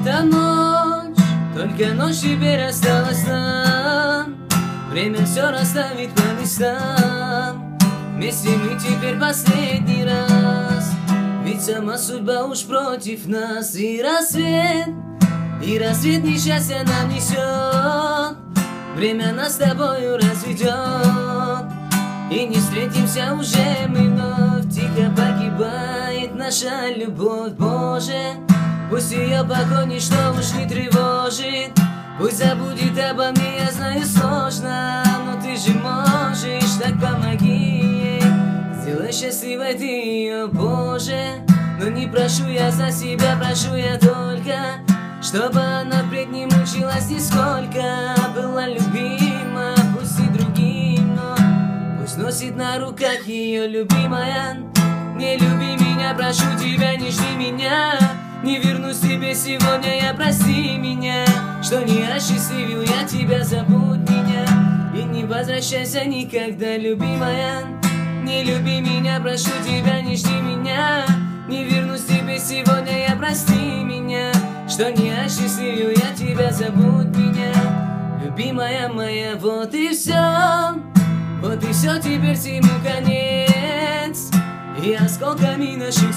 это ночь, только ночь теперь осталась нам. Время все расставит по местам. Вместе мы теперь последний раз. Ведь сама судьба уж против нас. И рассвет несчастья нам несет. Время нас с тобою разведет. И не встретимся уже мы вновь. Тихо погибает наша любовь, Боже. Пусть ее покой ничто уж не тревожит. Пусть забудет обо мне, я знаю, сложно. Но ты же можешь, так помоги ей. Сделай счастливой ты ее, Боже. Но не прошу я за себя, прошу я только, чтобы она впредь не мучилась нисколько. Была любима, пусть и другим, но пусть носит на руках ее любимая. Не люби меня, прошу тебя, не жди меня. Не вернусь тебе сегодня, я прости меня, что не осчастливил я тебя, забудь меня. И не возвращайся никогда, любимая. Не люби меня, прошу тебя, не жди меня. Не вернусь тебе сегодня, я прости меня, что не осчастливил я тебя, забудь меня. Любимая моя, вот и все. Вот и все, теперь всему конец. И осколками наших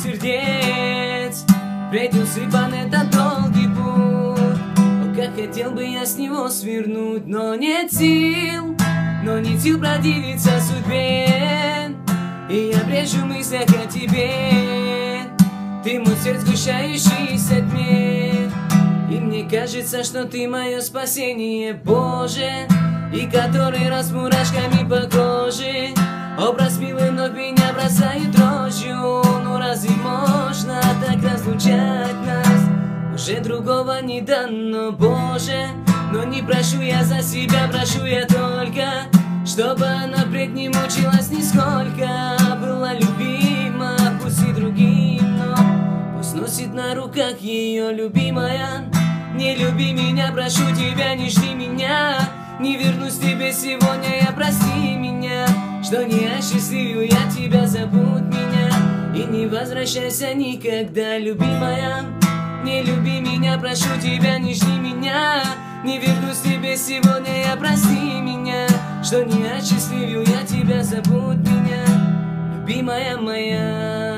сердец впредь усыпан этот долгий путь. О, как хотел бы я с него свернуть, но нет сил противиться судьбе. И я брежу в мыслях о тебе. Ты мой свет, сгущающийся тьме. И мне кажется, что ты мое спасение, Боже. И который раз мурашками по коже. Образ милый вновь меня бросает дрожью. Ну разве можно так разлучать нас? Уже другого не дано, Боже. Но не прошу я за себя, прошу я только, чтобы она впредь не мучилась нисколько. Была любима, пусть и другим, но пусть носит на руках ее любимая. Не люби меня, прошу тебя, не жди меня. Не вернусь тебе сегодня, я прости меня, что не осчастливил я тебя, забудь меня. И не возвращайся никогда, любимая. Не люби меня, прошу тебя, не жди меня. Не вернусь тебе сегодня, я прости меня, что не осчастливил я тебя, забудь меня, любимая моя.